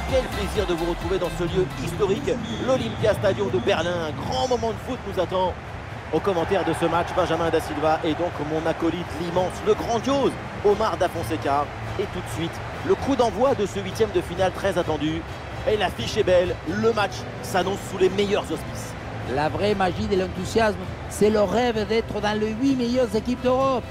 quel plaisir de vous retrouver dans ce lieu historique, l'Olympia Stadium de Berlin. Un grand moment de foot nous attend. Au commentaire de ce match, Benjamin Da Silva et donc mon acolyte, l'immense, le grandiose Omar Da Fonseca. Et tout de suite, le coup d'envoi de ce huitième de finale très attendu. Et l'affiche est belle, le match s'annonce sous les meilleurs auspices. La vraie magie de l'enthousiasme, c'est le rêve d'être dans les 8 meilleures équipes d'Europe.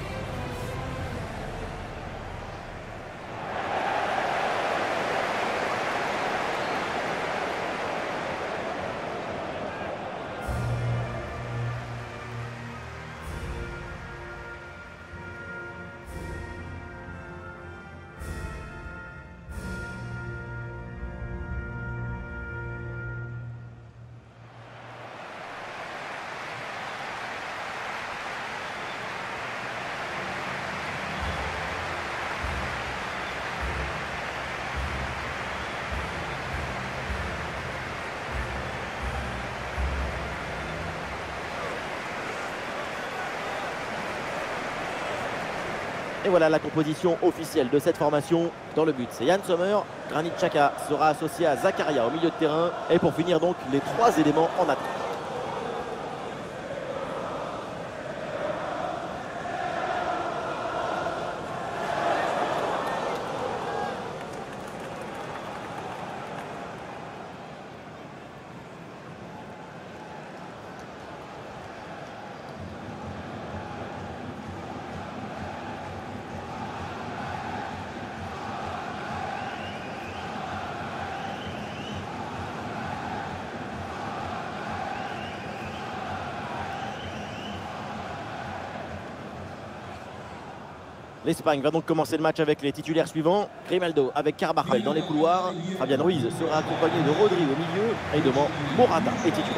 Et voilà la composition officielle de cette formation. Dans le but, c'est Yann Sommer. Granit Xhaka sera associé à Zakaria au milieu de terrain. Et pour finir donc, les trois éléments en attaque. L'Espagne va donc commencer le match avec les titulaires suivants. Grimaldo avec Carvajal dans les couloirs. Fabian Ruiz sera accompagné de Rodri au milieu. Et devant, Morata est titulaire.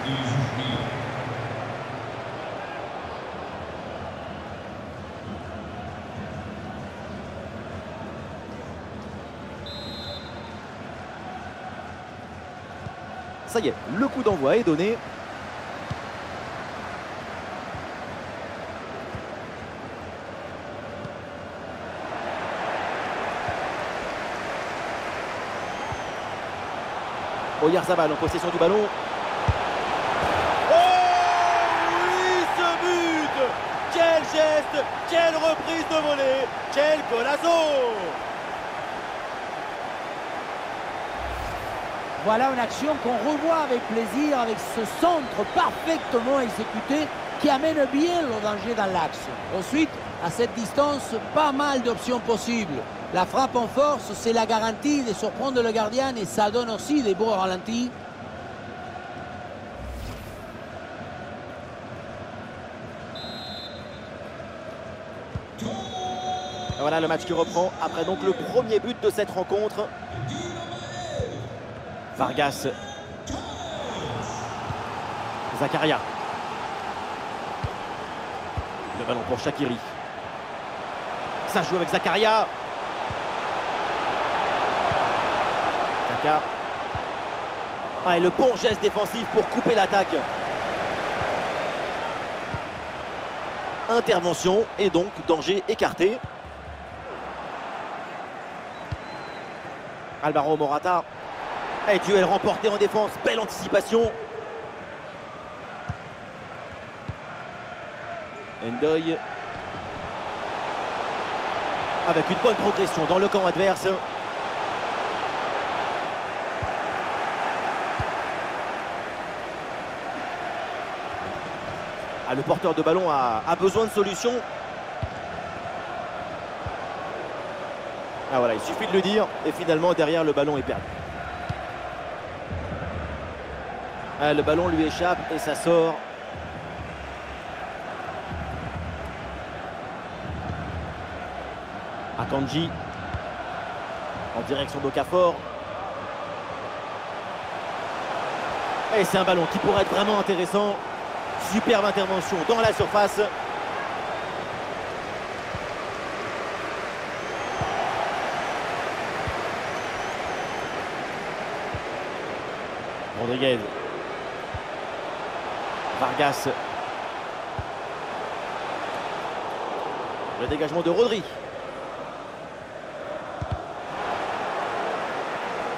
Ça y est, le coup d'envoi est donné. Oyarzabal en possession du ballon. Oh oui, ce but! Quel geste! Quelle reprise de volée! Quel golazo! Voilà une action qu'on revoit avec plaisir, avec ce centre parfaitement exécuté qui amène bien le danger dans l'axe. Ensuite, à cette distance, pas mal d'options possibles. La frappe en force, c'est la garantie de surprendre le gardien et ça donne aussi des beaux ralentis. Voilà le match qui reprend après donc le premier but de cette rencontre. Vargas. Zakaria. Le ballon pour Shaqiri. Ça joue avec Zakaria. Xhaka. Ah, et le bon geste défensif pour couper l'attaque. Intervention et donc danger écarté. Alvaro Morata. Et duel remporté en défense. Belle anticipation. Ndoye. Avec une bonne progression dans le camp adverse. Ah, le porteur de ballon a besoin de solution. Ah voilà, il suffit de le dire. Et finalement, derrière, le ballon est perdu. Ah, le ballon lui échappe et ça sort. Akanji. En direction d'Okafor. Et c'est un ballon qui pourrait être vraiment intéressant. Superbe intervention dans la surface. Rodriguez. Vargas. Le dégagement de Rodri.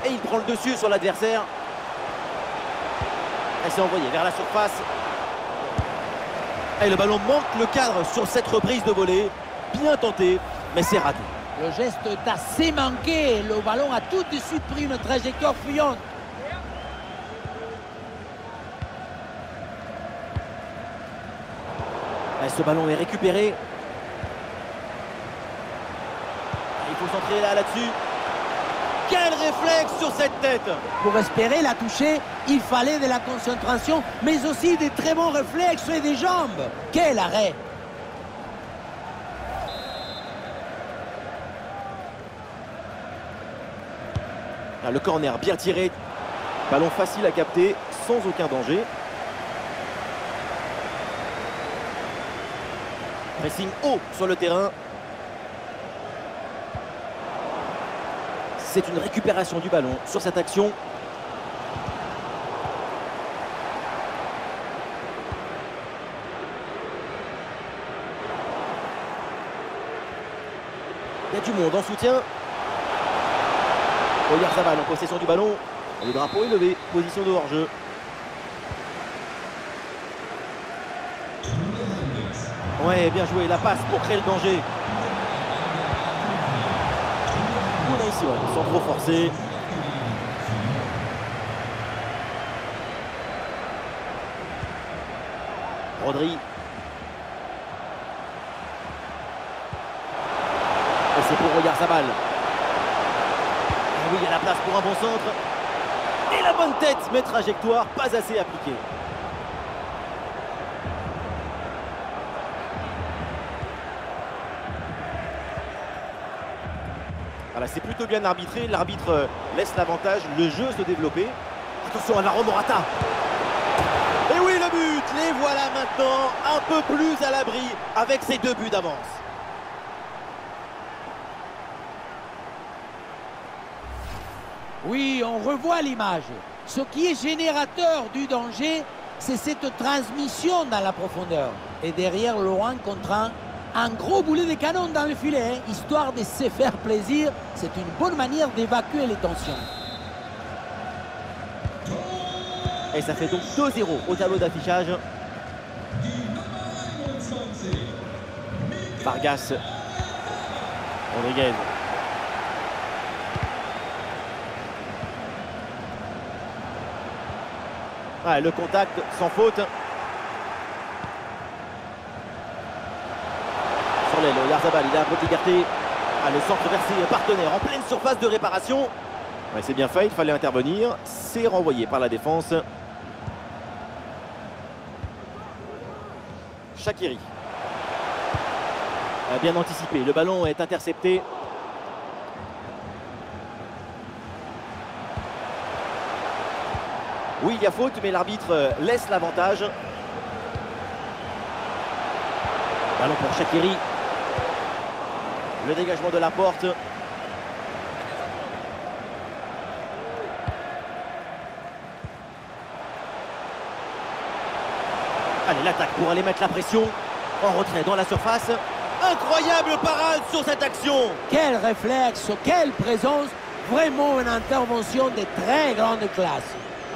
Et il prend le dessus sur l'adversaire. Elle s'est envoyée vers la surface. Et le ballon manque le cadre sur cette reprise de volée. Bien tenté, mais c'est raté. Le geste est assez manqué. Le ballon a tout de suite pris une trajectoire fuyante. Et ce ballon est récupéré. Il faut centrer là-dessus. Quel réflexe sur cette tête! Pour espérer la toucher, il fallait de la concentration, mais aussi des très bons réflexes et des jambes. Quel arrêt! Ah, le corner bien tiré. Ballon facile à capter, sans aucun danger. Pressing haut sur le terrain. C'est une récupération du ballon sur cette action. Il y a du monde en soutien. Oyarzabal en possession du ballon. Le drapeau est levé. Position de hors-jeu. Ouais, bien joué. La passe pour créer le danger. Ici, ouais, sans trop forcer. Rodri. Et c'est pour Oyarzabal. Oui, il y a la place pour un bon centre. Et la bonne tête, mais trajectoire pas assez appliquée. Voilà, c'est plutôt bien arbitré. L'arbitre laisse l'avantage, le jeu se développer. Attention à la Morata. Et oui, le but. Les voilà maintenant un peu plus à l'abri avec ces 2 buts d'avance. Oui, on revoit l'image. Ce qui est générateur du danger, c'est cette transmission dans la profondeur. Et derrière, Laurent contraint un gros boulet de canon dans le filet, hein, histoire de se faire plaisir. C'est une bonne manière d'évacuer les tensions. Et ça fait donc 2-0 au tableau d'affichage. Vargas. Rodriguez. Ouais, le contact sans faute. Sur l'aile, Oyarzabal, il a un peu de liberté. Ah, le centre versé partenaire en pleine surface de réparation. Ouais, c'est bien fait, il fallait intervenir. C'est renvoyé par la défense. Shaqiri. Bien anticipé, le ballon est intercepté. Oui, il y a faute, mais l'arbitre laisse l'avantage. Ballon pour Shaqiri. Le dégagement de la porte. Allez, l'attaque pour aller mettre la pression. En retrait dans la surface. Incroyable parade sur cette action. Quel réflexe, quelle présence. Vraiment une intervention de très grande classe.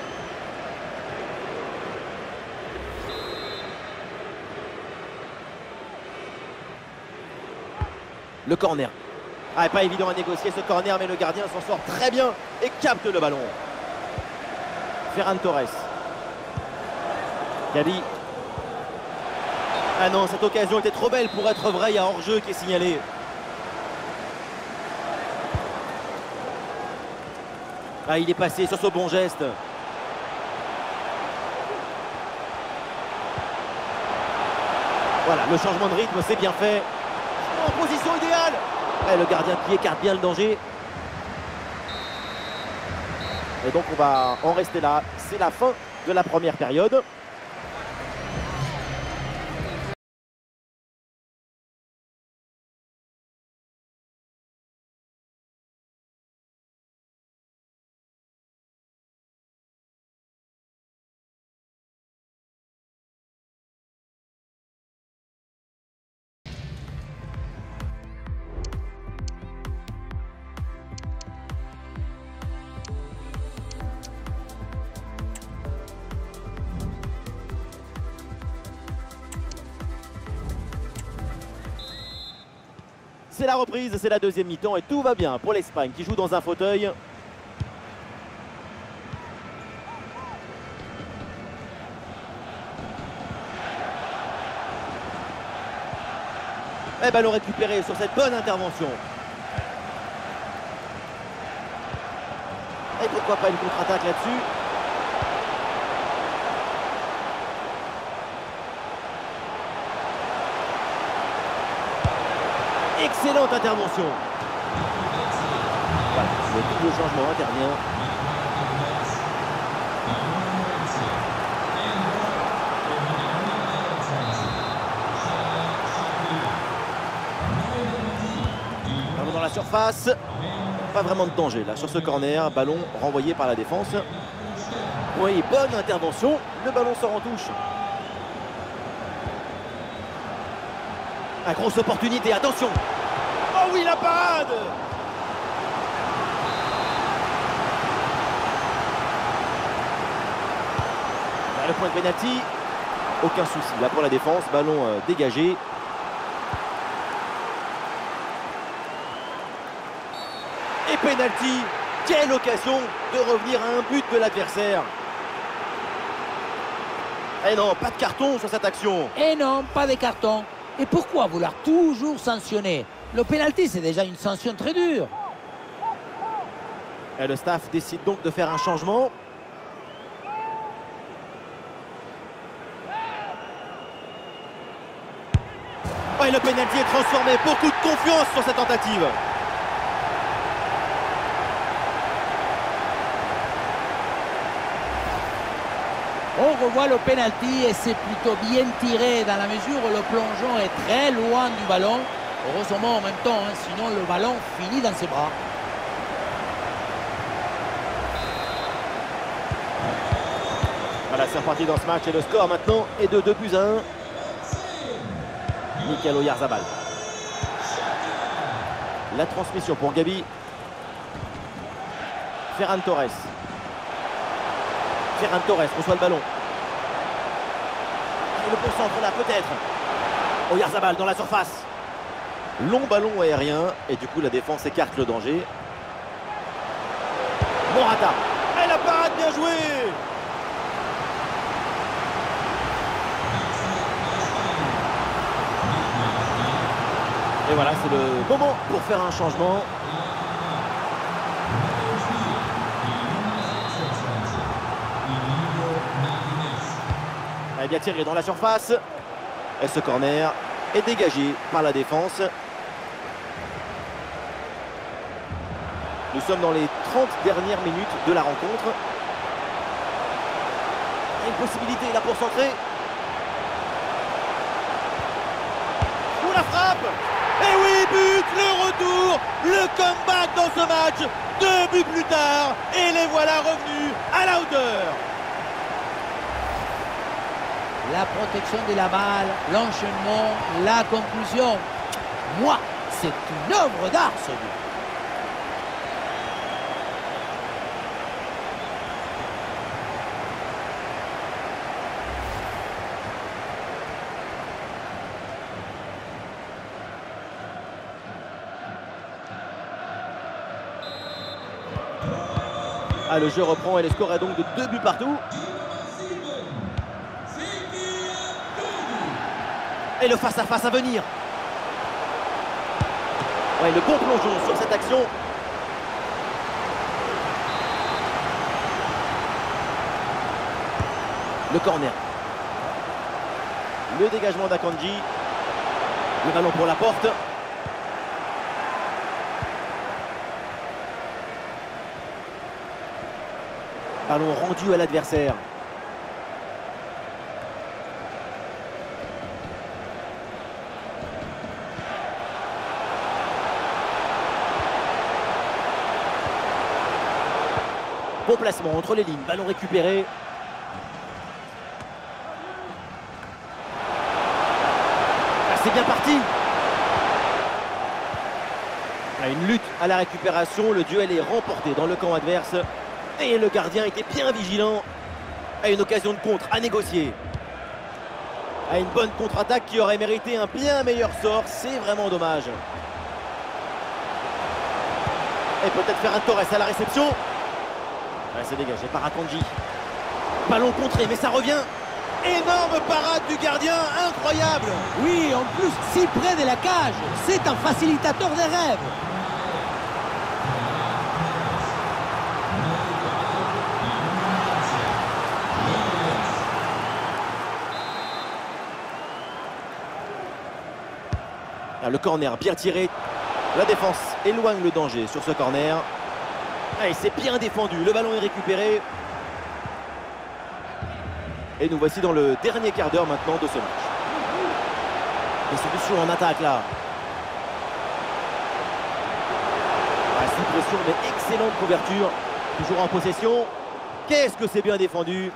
Le corner. Ah, pas évident à négocier ce corner, mais le gardien s'en sort très bien et capte le ballon. Ferran Torres. Gavi. Ah non, cette occasion était trop belle pour être vraie. Il y a hors-jeu qui est signalé. Ah, il est passé sur ce bon geste. Voilà, le changement de rythme, c'est bien fait. En position idéale. Et le gardien qui écarte bien le danger. Et donc on va en rester là. C'est la fin de la première période. c'est la reprise, c'est la deuxième mi-temps et tout va bien pour l'Espagne qui joue dans un fauteuil. Et ballon récupéré sur cette bonne intervention. Et pourquoi pas une contre-attaque là-dessus. Excellente intervention. Voilà, le double changement intervient. Ballon dans la surface. Pas vraiment de danger là sur ce corner. Ballon renvoyé par la défense. Oui, bonne intervention. Le ballon sort en touche. La grosse opportunité, attention. Oh oui, la parade. Là, le point de pénalty. Aucun souci là pour la défense. Ballon dégagé. Et pénalty. Quelle occasion de revenir à un but de l'adversaire. Et non, pas de carton sur cette action. Et non, pas de carton. Et pourquoi vouloir toujours sanctionner? Le pénalty, c'est déjà une sanction très dure. Et le staff décide donc de faire un changement. Oh, et le pénalty est transformé. Beaucoup de confiance sur cette tentative. On revoit le pénalty et c'est plutôt bien tiré dans la mesure où le plongeon est très loin du ballon. Heureusement en même temps, hein, sinon le ballon finit dans ses bras. Voilà, c'est reparti dans ce match et le score maintenant est de 2-1. Mikel Oyarzabal. La transmission pour Gabi. Ferran Torres. Ferran Torres reçoit le ballon. Et le bon centre là peut-être. Oyarzabal dans la surface. Long ballon aérien et du coup la défense écarte le danger. Morata. Et la parade bien jouée. Et voilà, c'est le moment pour faire un changement. Elle est bien tirée dans la surface. Et ce corner est dégagé par la défense. Nous sommes dans les 30 dernières minutes de la rencontre. Une possibilité là pour centrer. Ou la frappe. Et oui, but, le retour, le comeback dans ce match. 2 buts plus tard et les voilà revenus à la hauteur. La protection de la balle, l'enchaînement, la conclusion. Moi, c'est une œuvre d'art ce but. Ah, le jeu reprend et le score est donc de 2 buts partout. Et le face-à-face à venir. Ouais, le bon plongeon sur cette action. Le corner. Le dégagement d'Akanji. Le ballon pour la porte. Ballon rendu à l'adversaire. Bon placement entre les lignes, ballon récupéré. Ah, c'est bien parti. Une lutte à la récupération, le duel est remporté dans le camp adverse. Et le gardien était bien vigilant. À une occasion de contre à négocier. À une bonne contre-attaque qui aurait mérité un bien meilleur sort. C'est vraiment dommage. Et peut-être Ferran Torres à la réception. Ouais, c'est dégagé par Akanji. Ballon contré, mais ça revient. Énorme parade du gardien, incroyable. Oui, en plus, si près de la cage. C'est un facilitateur des rêves. Ah, le corner bien tiré. La défense éloigne le danger sur ce corner. Ah, et c'est bien défendu. Le ballon est récupéré. Et nous voici dans le dernier quart d'heure maintenant de ce match. Des solutions en attaque là. Ah, sous pression, mais excellente couverture. Toujours en possession. Qu'est-ce que c'est bien défendu.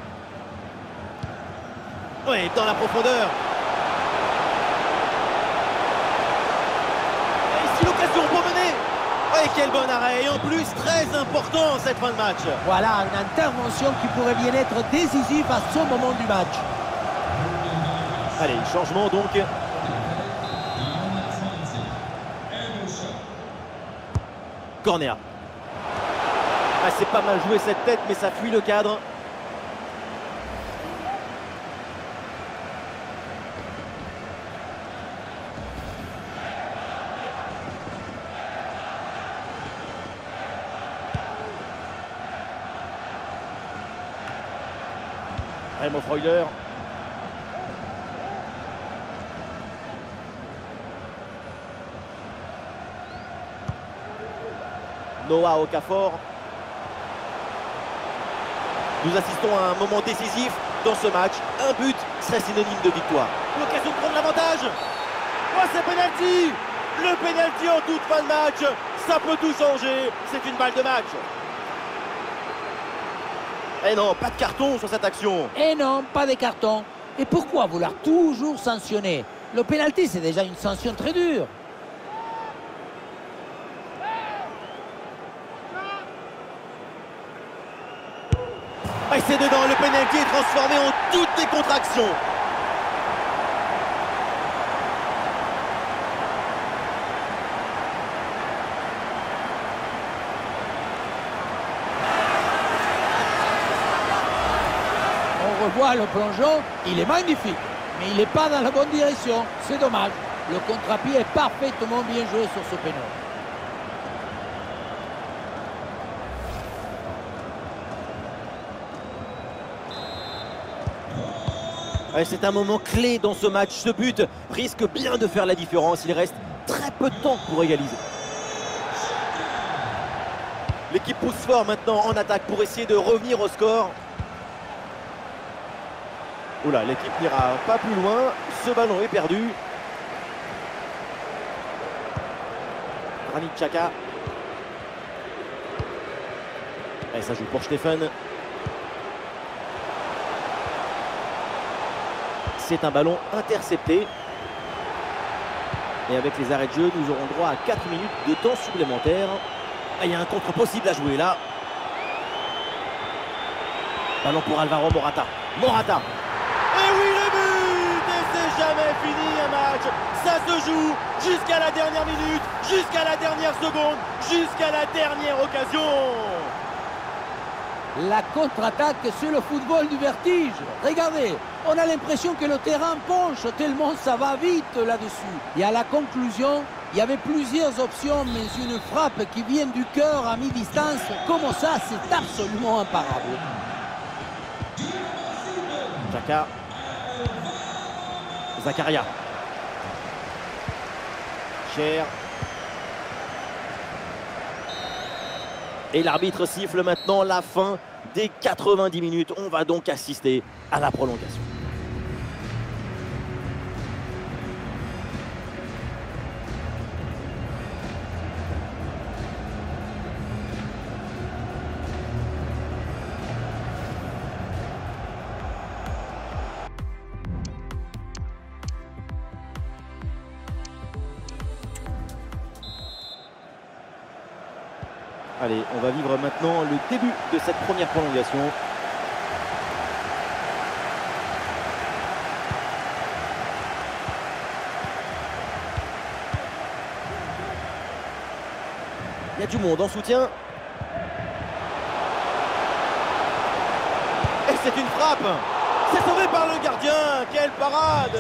Oui, dans la profondeur. L'occasion pour mener. Oui, quel bon arrêt. Et en plus, très important cette fin de match. Voilà, une intervention qui pourrait bien être décisive à ce moment du match. Allez, changement donc. Corner. Ah, c'est pas mal joué cette tête, mais ça fuit le cadre. Remo Freuler. Noah Okafor. Nous assistons à un moment décisif dans ce match. Un but serait synonyme de victoire. L'occasion de prendre l'avantage. Oh, c'est penalty. Le penalty en toute fin de match. Ça peut tout changer. C'est une balle de match. Et non, pas de carton sur cette action. Et non, pas de carton. Et pourquoi vouloir toujours sanctionner? Le pénalty, c'est déjà une sanction très dure. Et c'est dedans, le pénalty est transformé en toute décontraction. On revoit le plongeon, il est magnifique, mais il n'est pas dans la bonne direction. C'est dommage. Le contre-pied est parfaitement bien joué sur ce péno. C'est un moment clé dans ce match. Ce but risque bien de faire la différence. Il reste très peu de temps pour égaliser. L'équipe pousse fort maintenant en attaque pour essayer de revenir au score. Oula, l'équipe n'ira pas plus loin. Ce ballon est perdu. Granit Xhaka. Et ça joue pour Stéphane. C'est un ballon intercepté. Et avec les arrêts de jeu, nous aurons droit à 4 minutes de temps supplémentaire. Ah, il y a un contre possible à jouer là. Ballon pour Alvaro Morata. Morata. Et oui, le but! Et c'est jamais fini un match. Ça se joue jusqu'à la dernière minute, jusqu'à la dernière seconde, jusqu'à la dernière occasion. La contre-attaque, c'est le football du vertige. Regardez, on a l'impression que le terrain penche tellement ça va vite là-dessus. Et à la conclusion, il y avait plusieurs options, mais une frappe qui vient du cœur à mi-distance, comme ça, c'est absolument imparable. Xhaka. Zakaria. Cher. Et l'arbitre siffle maintenant la fin des 90 minutes. On va donc assister à la prolongation. Allez, on va vivre maintenant le début de cette première prolongation. Il y a du monde en soutien. Et c'est une frappe. C'est sauvé par le gardien. Quelle parade!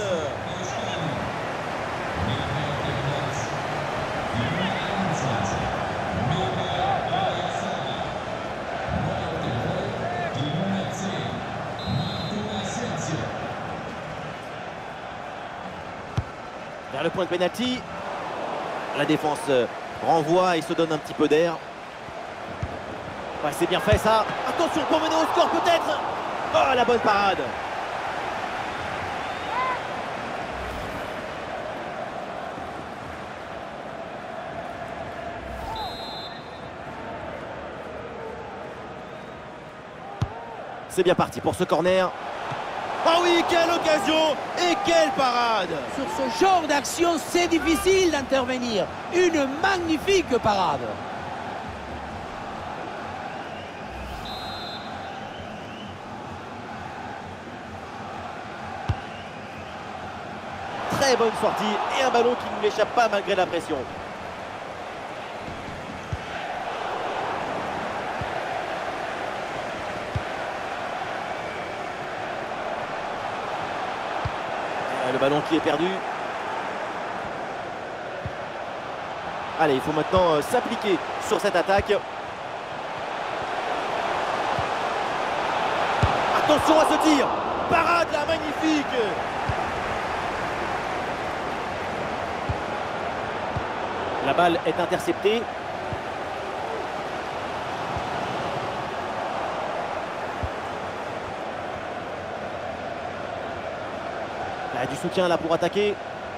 Vers le point de pénalty. La défense renvoie et se donne un petit peu d'air. Ouais, c'est bien fait ça. Attention pour mener au score peut-être. Oh, la bonne parade. C'est bien parti pour ce corner. Oh oui, quelle occasion et quelle parade! Sur ce genre d'action, c'est difficile d'intervenir. Une magnifique parade. Très bonne sortie et un ballon qui ne l'échappe pas malgré la pression. Le ballon qui est perdu. Allez, il faut maintenant s'appliquer sur cette attaque. Attention à ce tir. Parade là, magnifique. La balle est interceptée. Il y a du soutien là pour attaquer.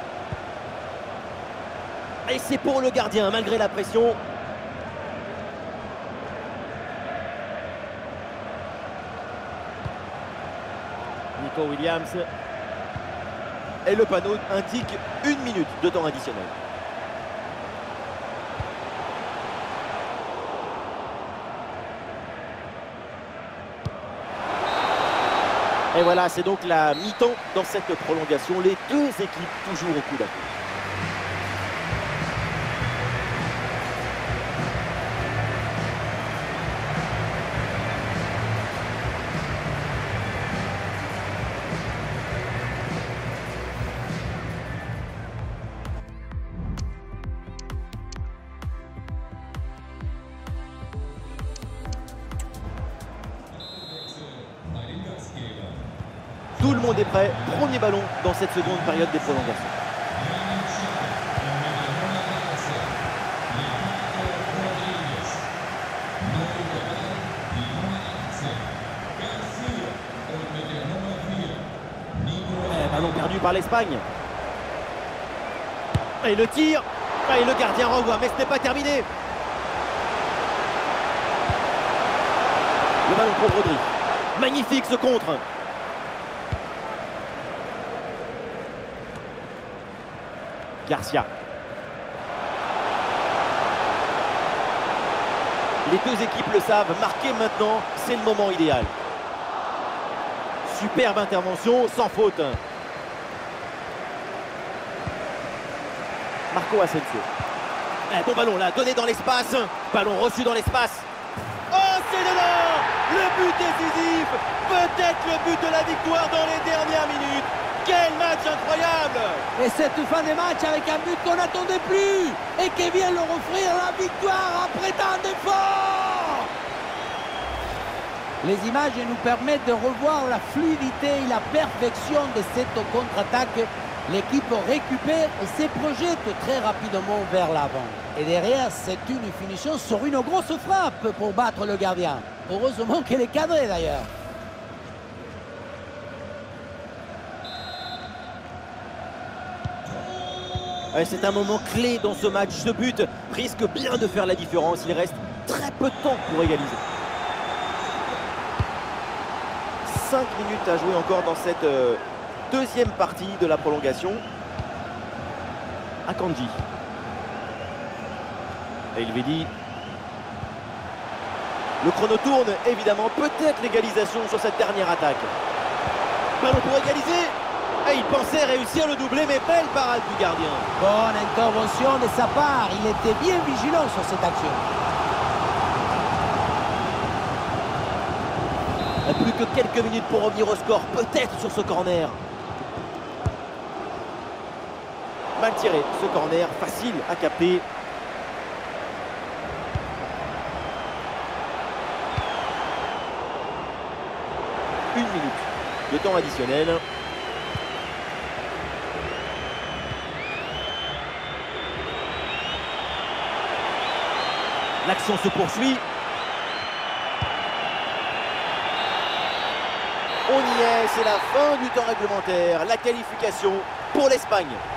Et c'est pour le gardien malgré la pression. Nico Williams. Et le panneau indique 1 minute de temps additionnel. Et voilà, c'est donc la mi-temps dans cette prolongation. Les deux équipes toujours au coude à coude. Tout le monde est prêt. Premier ballon dans cette seconde période des prolongations. Ballon perdu par l'Espagne. Et le tir. Et le gardien renvoie, mais ce n'est pas terminé. Le ballon pour Rodri. Magnifique ce contre. Garcia. Les deux équipes le savent, marquer maintenant, c'est le moment idéal. Superbe intervention, sans faute. Marco Asensio. Bon ballon là, donné dans l'espace. Ballon reçu dans l'espace. Oh, c'est dedans! Le but décisif. Peut-être le but de la victoire dans les dernières minutes. Quel match incroyable! Et cette fin de match avec un but qu'on n'attendait plus et qui vient leur offrir la victoire après tant d'efforts. Les images nous permettent de revoir la fluidité et la perfection de cette contre-attaque. L'équipe récupère et se projette très rapidement vers l'avant. Et derrière, c'est une finition sur une grosse frappe pour battre le gardien. Heureusement qu'elle est cadrée d'ailleurs. C'est un moment clé dans ce match. Ce but risque bien de faire la différence. Il reste très peu de temps pour égaliser. 5 minutes à jouer encore dans cette deuxième partie de la prolongation. Akanji. Et Elvedi. Le chrono tourne, évidemment. Peut-être l'égalisation sur cette dernière attaque. Ballon pour égaliser. Et il pensait réussir le doublé, mais belle parade du gardien. Bonne intervention de sa part. Il était bien vigilant sur cette action. Plus que quelques minutes pour revenir au score, peut-être sur ce corner. Mal tiré, ce corner, facile à capter. Une minute de temps additionnel. L'action se poursuit. On y est, c'est la fin du temps réglementaire. La qualification pour l'Espagne.